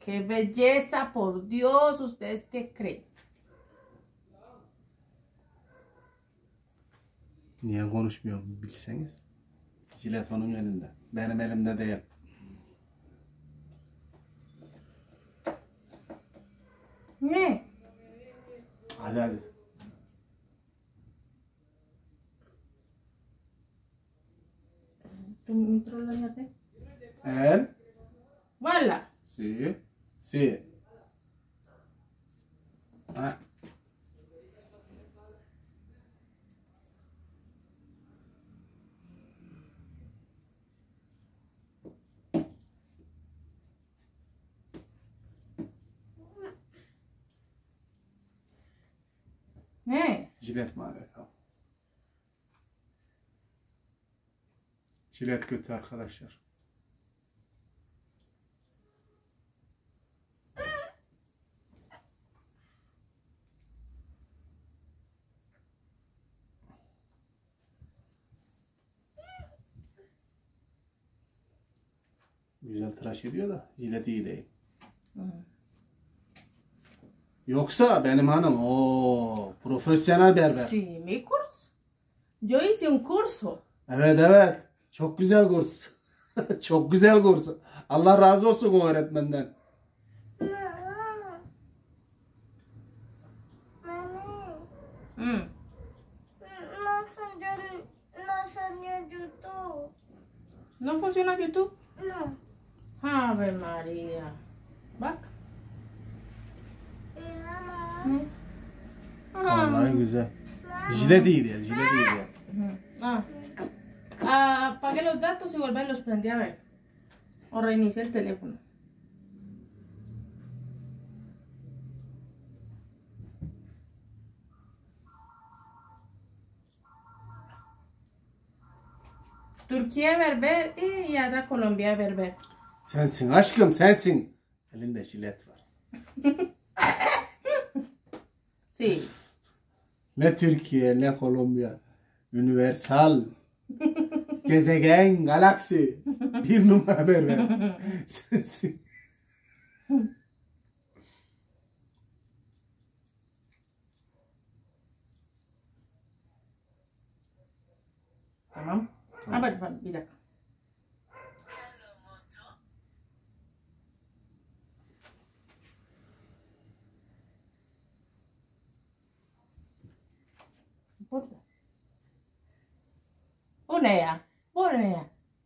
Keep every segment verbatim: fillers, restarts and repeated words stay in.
Qué belleza, por Dios, ¿ustedes qué creen? Niye konuşmuyorum bilseniz. Jilet onun elinde. Benim elimde değil. Ne? Hadi hadi. ¿Tu micro lo hace? El. Valla. Si. Si. Ha. Ne? Jilet mi hadi? Jilet kötü arkadaşlar. Güzel tıraş ediyor da jilet iyi değil. Hı. Yoksa benim hanım o profesyonel berber. Sí, mi curso. Yo hice un curso. Evet evet. Çok güzel kurs. Çok güzel kurs. Allah razı olsun o öğretmenden. Mm. No funciona, no salió YouTube. ¿No funciona YouTube? No. Ave María. Bak. Y mamá. Ne? Vallahi güzel. Jilet iyi diye. Jilet iyi diye. Ujú. Ah. Ah, apague los datos y vuelve los prendí a ver. O reinicia el teléfono. Türkiye berber y ya da Colombia berber. Sensin aşkım sensin. Elinde jilet var. Sí. Ne Türkiye ne Kolombiya. Universal. Gezegen, galaksi. Bir numara berber. Sensin. Tamam. A ver, ver, mira. Burada. Bu ne ya? Bu ne ya?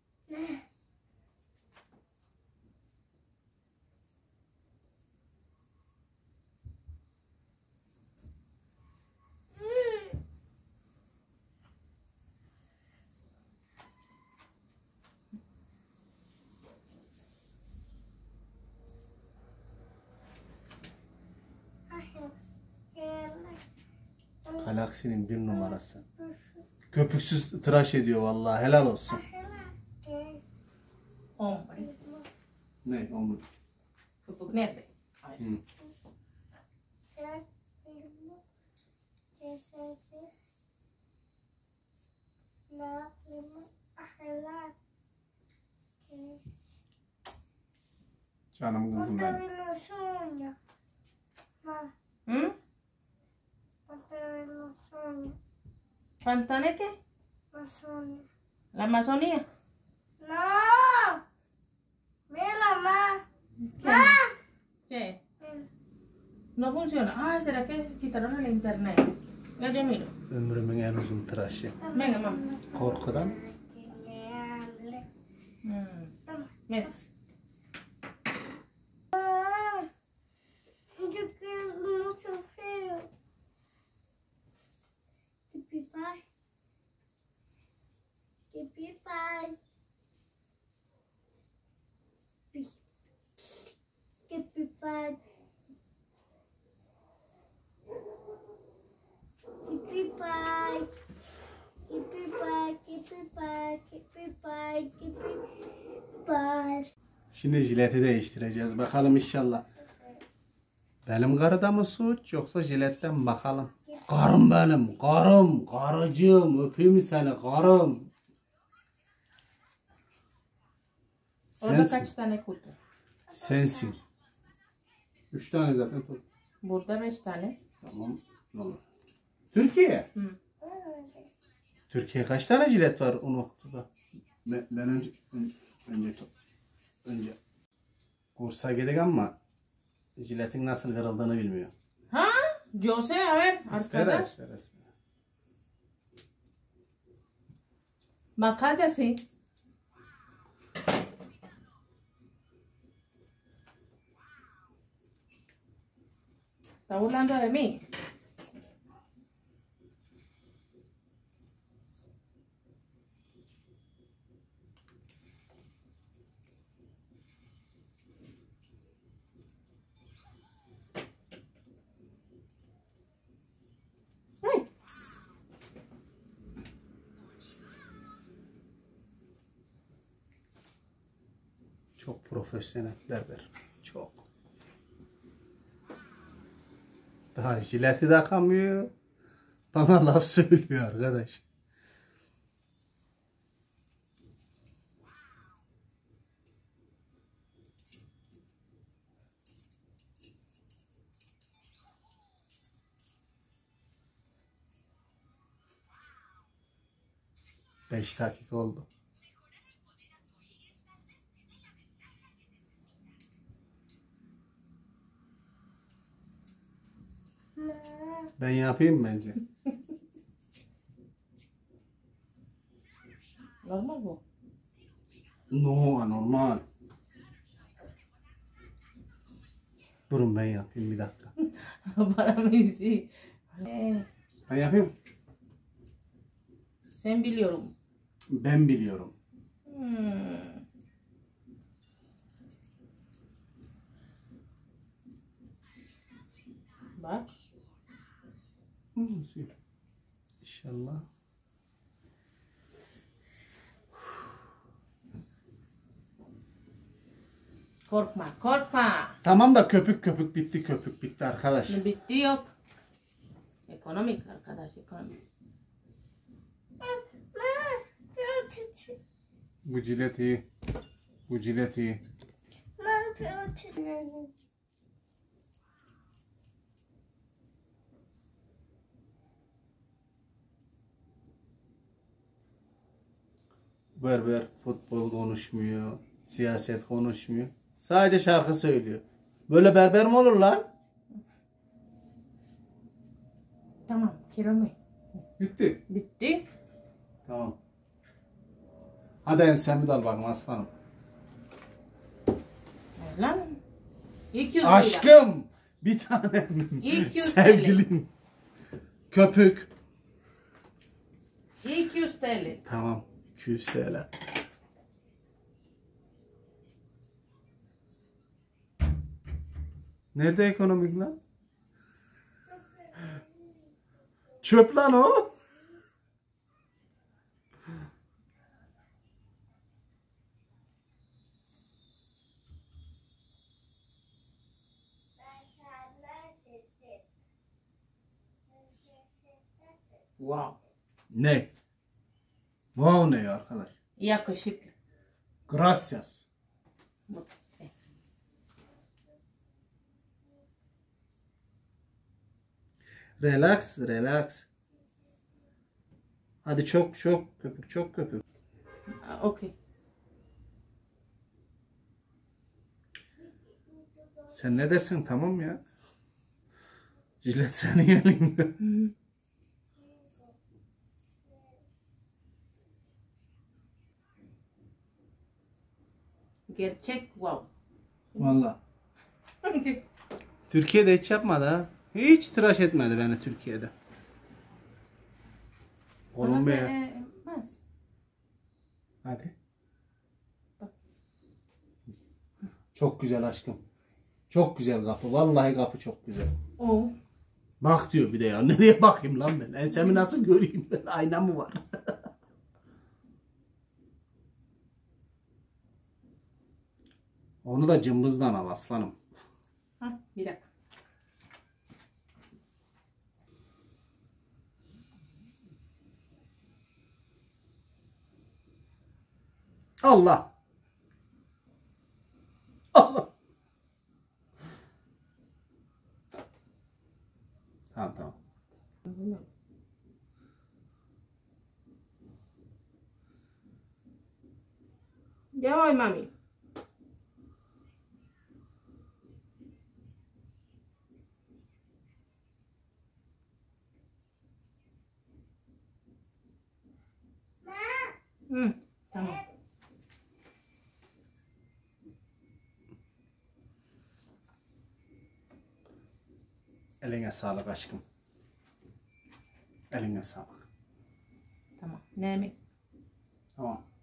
Galaksinin bir numarası. Köpüksüz tıraş ediyor vallahi helal olsun. Hombre. Ne onu? Köpük nerede? Ay. Hı. Canım kızım benim. ¿Mm? ¿Pantane qué? ¿La Amazonía? No. Mira, mamá. ¿Qué? ¿Qué? No funciona. Ah, ¿será que quitaron el internet? Ya yo miro. Ömrümün en uzun tıraşı. Venga, mamá. Korkudan. Mm. Mestre. Yo quiero mucho frío. Pipipay. Pipipay. Pipipay. Pipipay. Pipipay. Pipipay. Pipipay. Pipipay. Şimdi jileti değiştireceğiz. Bakalım inşallah. Benim karıda mı suç yoksa jiletten mi bakalım. Karım benim. Karım. Karıcığım. Öpeyim seni. Karım. Orada kaç Sensin. tane kutu? Sensin. Üç tane zaten. Burada beş tane. Tamam. Ne olur. Türkiye. Hı. Türkiye kaç tane jilet var o noktada? Ben, ben önce önce önce, önce kursa gidelim ama jiletin nasıl kırıldığını bilmiyor. Ha? Jose a ver Espera, arkadaş. espera, espera. Bak hadi así. ¿Está burlando de mí? Ay. Çok profesyonel berber. Çok. Daha jileti takamıyor. Bana laf söylüyor arkadaş. Beş dakika oldu. Ben yapayım bence. Normal bu. No, anormal. Durun ben yapayım bir dakika. Para mí sí. Eh, Ben yapayım. sen biliyorum. Ben biliyorum. Hmm. Bak. İnşallah. Korkma, korkma. Tamam da köpük köpük bitti, köpük bitti arkadaş. Bitti yok. Ekonomik arkadaş, ekonomik. Bu cilet iyi. Bu cilet iyi. Berber futbol konuşmuyor, siyaset konuşmuyor. Sadece şarkı söylüyor. Böyle berber mi olur lan? Tamam, quiero Bitti. Bitti. Tamam. Hadi ensemi de al bakalım aslanım. Aslan. iki yüz lira. Aşkım. Bir tane. İki yüz Sevgilim. Köpük. iki yüz T L. Tamam. iki yüz T L. Nerede ekonomik lan? Çöp lan o. Wow. Ne? Wow ne ya arkadaş? Yakışıklı. Gracias. Bu- eh. Relax, relax. Hadi çok çok köpük, çok köpük. Ah, okey. Sen ne dersin tamam ya? Jilet senin elinde. Gerçek wow. Valla. Türkiye'de hiç yapmadı ha. Hiç tıraş etmedi beni Türkiye'de. Ama Kolombiya. sen, eh, más. Hadi. Çok güzel aşkım. Çok güzel kapı. Vallahi kapı çok güzel. Oh. Bak diyor bir de ya. Nereye bakayım lan ben? Ensemi nasıl göreyim ben? Ayna mı var? Onu da cımbızdan al aslanım. Ha, bir dakika. Allah. Allah. Ben bilmiyorum. Ya oy mami. Hı, tamam. Eline sağlık aşkım. Eline sağlık. Tamam. Ne mi? Tamam.